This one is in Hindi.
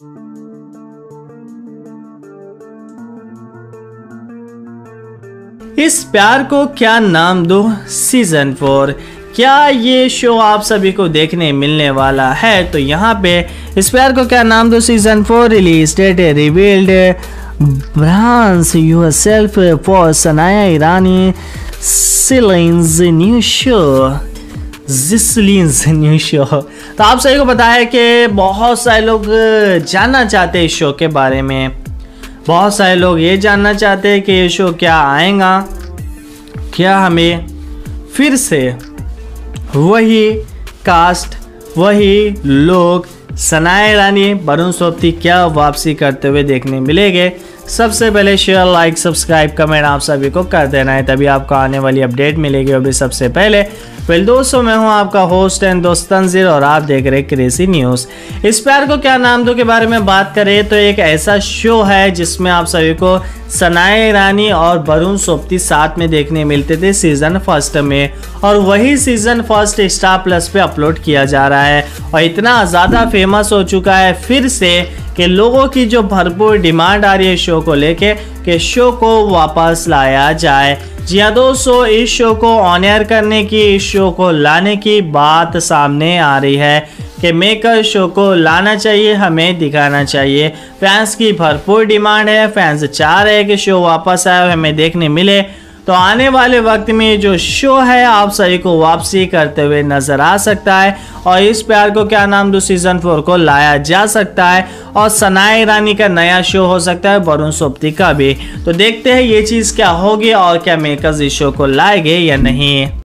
इस प्यार को क्या नाम दो सीजन 4। क्या ये शो आप सभी को देखने मिलने वाला है? तो यहाँ पे इस प्यार को क्या नाम दो season 4 release date revealed branch yourself for Sanaya Irani जिसलिन्स न्यू शो। तो आप सभी को पता है कि बहुत सारे लोग जानना चाहते हैं इस शो के बारे में। बहुत सारे लोग ये जानना चाहते हैं कि ये शो क्या आएगा, क्या हमें फिर से वही कास्ट, वही लोग, सनाया ईरानी, वरुण सोबती क्या वापसी करते हुए देखने मिलेंगे। सबसे पहले शेयर, लाइक, सब्सक्राइब, कमेंट आप सभी को कर देना है, तभी आपको आने वाली अपडेट मिलेगी। और भी सबसे पहले वेल दोस्तों, मैं हूं आपका होस्ट एंड दोस्त तंजीर और आप देख रहे क्रेजी न्यूज़। इस प्यार को क्या नाम दो के बारे में बात करें तो एक ऐसा शो है जिसमें आप सभी को सनाया ईरानी और वरुण सोबती साथ में देखने मिलते थे सीजन 1 में, और वही सीजन 1 स्टार प्लस पे अपलोड किया जा रहा है और इतना ज़्यादा फेमस हो चुका है फिर से कि लोगों की जो भरपूर डिमांड आ रही है शो को लेके कि शो को वापस लाया जाए। जी हाँ दोस्तों, इस शो को ऑन एयर करने की, इस शो को लाने की बात सामने आ रही है कि मेकर शो को लाना चाहिए, हमें दिखाना चाहिए। फैंस की भरपूर डिमांड है, फैंस चाह रहे हैं कि शो वापस आए और हमें देखने मिले। तो आने वाले वक्त में जो शो है आप सभी को वापसी करते हुए नजर आ सकता है और इस प्यार को क्या नाम दो सीजन 4 को लाया जा सकता है और सनाया ईरानी का नया शो हो सकता है, वरुण सोबती का भी। तो देखते हैं ये चीज़ क्या होगी और क्या मेकर्स इस शो को लाएंगे या नहीं।